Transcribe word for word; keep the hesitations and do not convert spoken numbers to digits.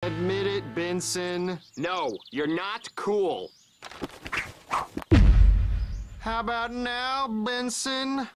Admit it, Benson. No, you're not cool. How about now, Benson?